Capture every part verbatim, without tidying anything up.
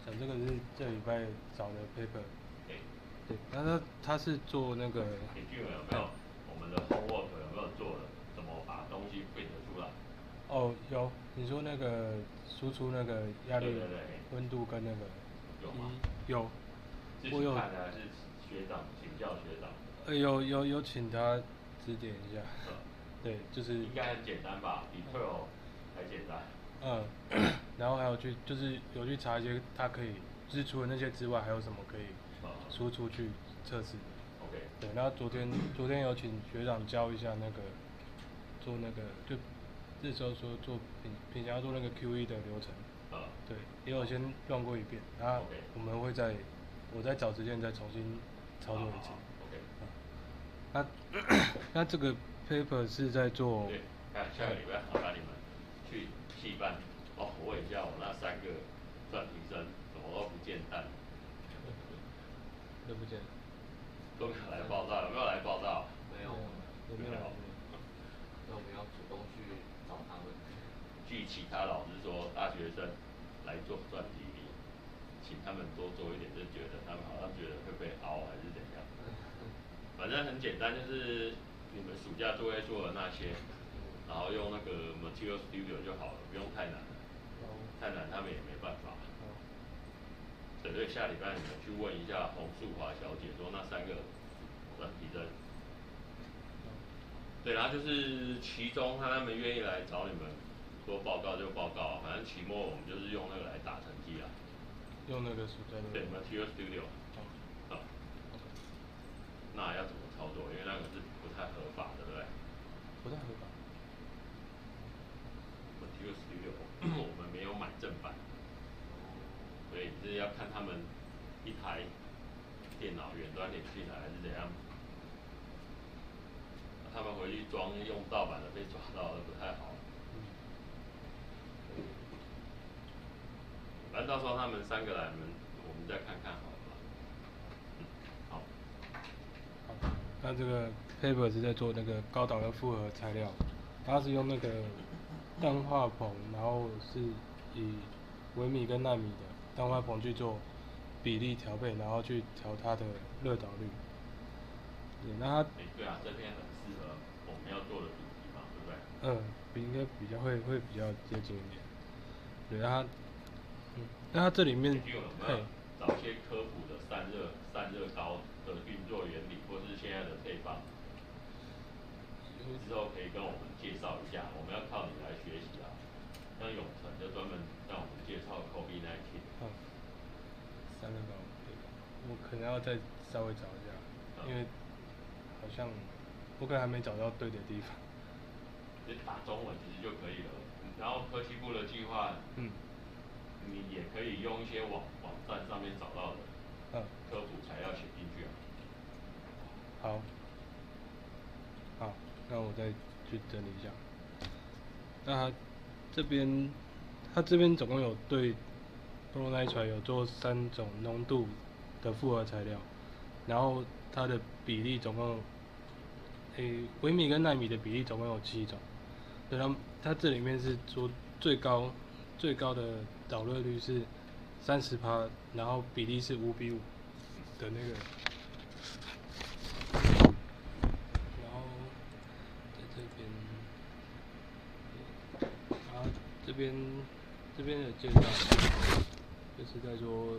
呃，这个是这礼拜找的 paper。 对。 对，那他他是做那个。 你俊有没有我们的 homework 有没有做了？怎么把东西 print 出来？ 哦，有，你说那个输出那个压力、 对对对温度跟那个。 有吗？ 有。 自己看的还是学长请教学长？ 呃，有有有请他指点一下。 嗯。 对，就是。 应该很简单吧？比 Perl 还简单。 嗯，然后还有去就是有去查一些它可以，就是除了那些之外，还有什么可以输出去测试。 OK。 对，然后昨天昨天有请学长教一下那个做那个就那时候说做品品想要做那个 Q E 的流程。 嗯。 对，也有先乱过一遍，然后我们会再我再找时间再重新操作一次。 OK。 那那这个 paper 是在做。 对，看下个礼拜好带你们去戏班。哦，我问一下我那三个转题生怎么都不见蛋？ 都不见。 都没有来报道，有没有来报道？ 没有。 有没有？ 那我们要主动去找他们。 据其他老师说，大学生来做专题里，请他们多做一点，就觉得他们好像觉得会被凹还是怎样。反正很简单，就是你们暑假作业做的那些，然后用那个 Material Studio 就好了，不用太难了。太难他们也没办法。对，所以下礼拜你们去问一下洪素华小姐，说那三个转题生。对，然后就是期中他他们愿意来找你们说报告就报告，反正期末我们就是用那个来打成绩啊。 用那个暑假的。 对 ，Material Studio。 哦。 那要怎么操作？因为那个是不太合法的，对不对？ 不太合法。 Material Studio 我们没有买正版，所以是要看他们一台电脑远端连进来还是怎样。他们回去装用盗版的被抓到了，不太好。反正到时候他们三个来，我们我们再看看好了。嗯，好。 好，那这个 paper 是在做那个高导的复合材料，它是用那个氮化硼，然后是以微米跟纳米的氮化硼去做比例调配，然后去调它的热导率。对，那它。 欸、对啊，这篇很适合我们要做的主题嘛，对不对？ 嗯，应该比较会会比较接近一点。对，它，嗯，那它这里面。 就有没有找一些科普的散热散热刀的运作原理，或是现在的配方？之后可以跟我们介绍一下，我们要靠你来学习啊。像永成就专门让我们介绍 COVID 十九。 嗯。散热刀，我可能要再稍微找一下，嗯、因为好像我可能还没找到对的地方。 就打中文其实就可以了，然后科技部的计划，嗯，你也可以用一些网网站上面找到的，嗯，科普材料写进去啊。 好。好，那我再去整理一下。那它这边，它这边总共有对 Boron-Nitride 有做三种浓度的复合材料，然后它的比例总共，诶，微米跟纳米的比例总共有七种。对，它它这里面是说最高最高的导热率是三十趴，然后比例是五比五的那个。然后在这边，然后这边这边的介绍就是在说。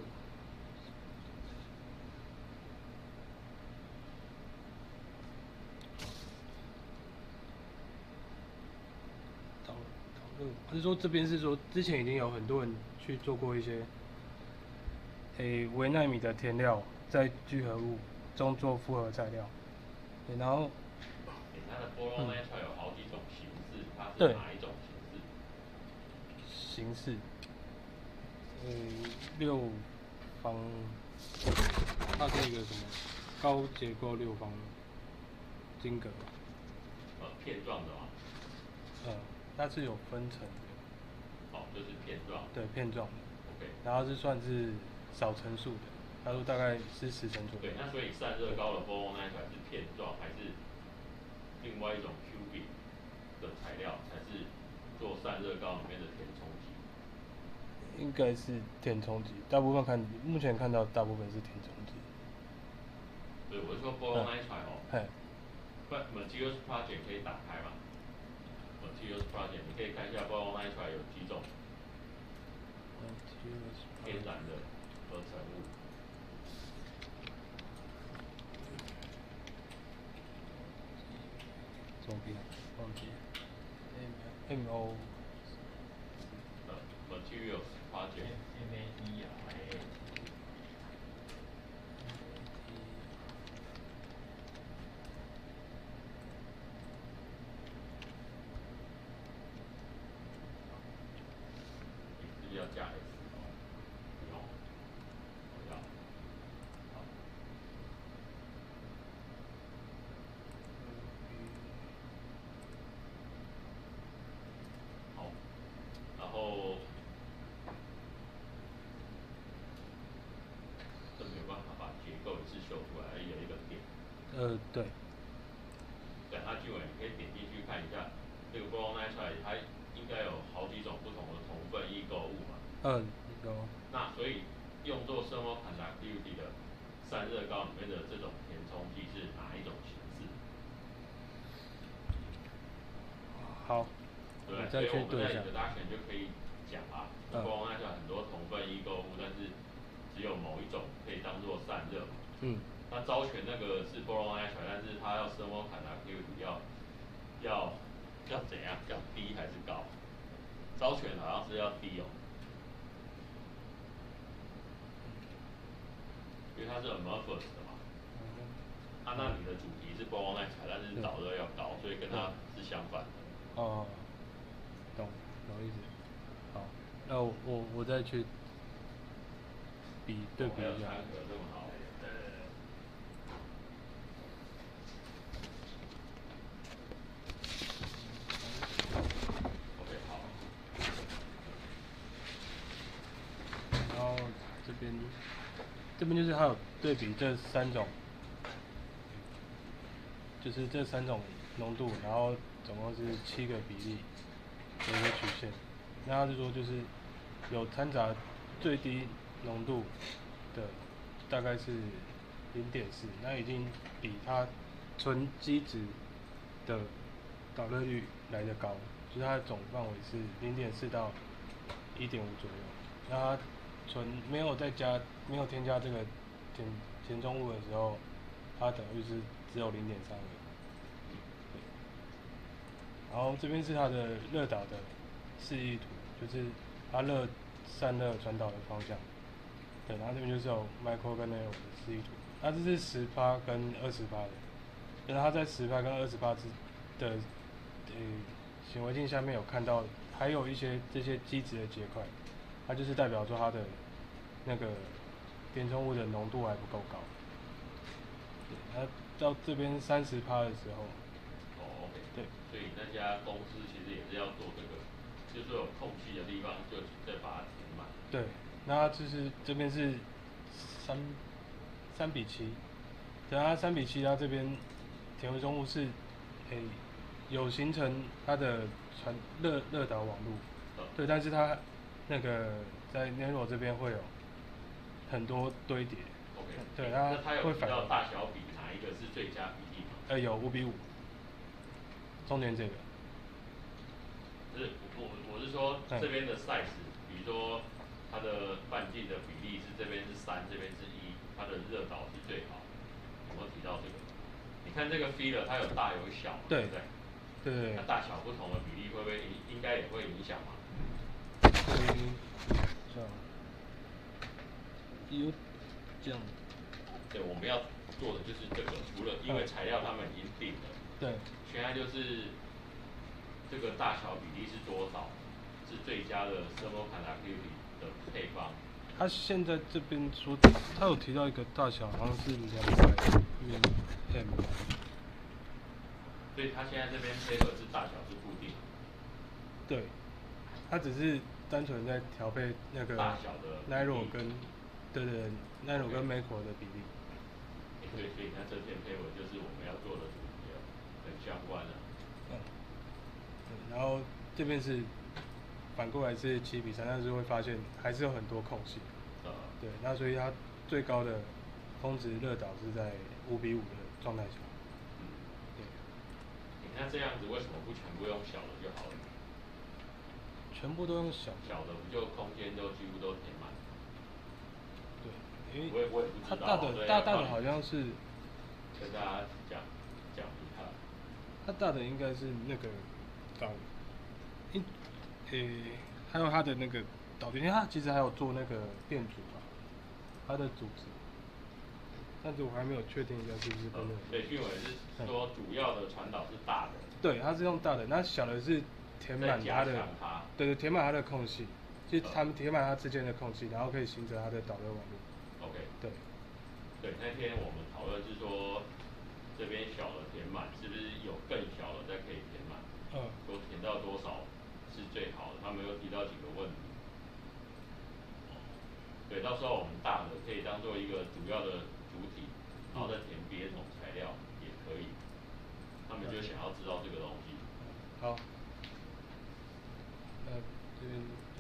是说这边是说之前已经有很多人去做过一些，诶微纳米的填料，在聚合物中做复合材料，对，然后。 欸、它的 Boron-Nitride 有好几种形式，它是哪一种形式？ 形式，嗯，六方，它是一个什么高结构六方晶格。 呃，片状的吗？ 呃，它是有分层的。 哦，就是片状。 对，片状的。 OK。 然后是算是少层数的，他说大概是十层左右。 对，那所以散热高的 Boron-Nitride 是片状，还是另外一种 cubic 的材料，才是做散热膏里面的填充剂？ 应该是填充机，大部分看目前看到大部分是填充机。 对，我是说 Boron Nitride 哦。 嘿。 Materials Project 可以打开嘛 ？Materials Project 你可以看一下 Boron Nitride 有几种天然的合成物。 中间忘记 M M O。 呃 ，Materials Project。 M A D 啊 ，I A。 你是要加 S 哦？不用，不要。好。好，然后这没有办法把结构一次秀出来，有一个点。 呃，对。 对，它进来你可以点进去看一下，这个 Boron Nitride 它应该有好几种不同的同分异构物嘛。 嗯，有。 那所以用作 thermal conductivity 的散热膏里面的这种填充剂是哪一种形式？ 好。 对， 我所以我们在再去对一下。 introduction 就可以讲啊 ，Boron Nitride 很多同分异构物，但是只有某一种可以当做散热嘛。 嗯。 那招全那个是 Boron Nitride，但是它要 thermal conductivity 要要要怎样？要低还是高？招全好像是要低哦，因为它是 amorphous 的嘛。啊，那你的主题是 Boron Nitride，但是导热要高，所以跟它是相反的。 哦，懂，懂意思。好，那我我我再去比对比一下。 还有参考这么好。OK， 好。 然后这边这边就是还有对比这三种，就是这三种浓度，然后总共是七个比例的一个曲线。那他是说就是有掺杂最低浓度的大概是零点四，那已经比它纯基质的导热率来得高，就是它的总范围是零点四到一点五左右。那它纯没有再加没有添加这个填填充物的时候，它导率是只有零点三而已。然后这边是它的热导的示意图，就是它热散热传导的方向。对，然后这边就是有 micro 跟 nano 的示意图。它这是十趴跟二十趴的，就是它在十趴跟二十趴之的呃显微镜下面有看到，还有一些这些基质的结块，它就是代表说它的那个填充物的浓度还不够高。对，它到这边三十趴的时候。 哦 ，OK。 对。 所以那家公司其实也是要做这个，就是有空隙的地方就再把它填满。 对，那就是这边是三三比七，等它三比七，它这边填充物是诶、欸、有形成它的传热热导网路， 嗯、 对，但是它那个在 nano 这边会有很多堆叠。 OK。 对， 那它有会反提到大小比哪一个是最佳比例吗？ 呃，有五比五，中间这个。 不是，我我是说这边的 size，比如说它的半径的比例是这边是三，这边是一，它的热导是最好。有没有提到这个？你看这个 feeder 它有大有小嘛，对不对？ 对对。 那大小不同的比例会不会影应该也会影响嘛？ 嗯，这样。有这样。 对，我们要做的就是这个，除了因为材料他们已经定了， 对， 现在就是这个大小比例是多少，是最佳的 thermal conductivity 的配方。 他现在这边说，他有提到一个大小，好像是两百 mm。 所以他现在这边 paper 是大小是固定。 对，他只是单纯在调配那个大小的 nano 跟，对对 nano 跟 macro 的比例。 对，所以你看这篇 paper 就是我们要做的主题了，很相关的。 嗯。对，然后这边是反过来是七比三，但是会发现还是有很多空隙。 呃， 对，那所以它最高的峰值热导是在五比五的状态下。 嗯， 对。 你看这样子为什么不全部用小的就好了？ 全部都用小的。 小的不就空间都几乎都填满？ 对，因我也我也不为它知道大的大大的好像是跟大家讲讲一下。 它大的应该是那个导，一，诶、还有它的那个导电，因为它其实还有做那个电阻嘛，它的组织，但是我还没有确定一下是不是跟那个。 所以讯伟是说主要的传导是大的。 对，它是用大的，那小的是填满它的， 它对对，填满它的空隙，就是它们填满它之间的空隙，然后可以形成它的导热网络。 OK。 对。 对，那天我们讨论是说，这边小的填满，是不是有更小的再可以填满？ 嗯。 说填到多少是最好的？他们又提到几个问题。对，到时候我们大的可以当做一个主要的主体，然后再填别种材料也可以。他们就想要知道这个东西。 好。那这边。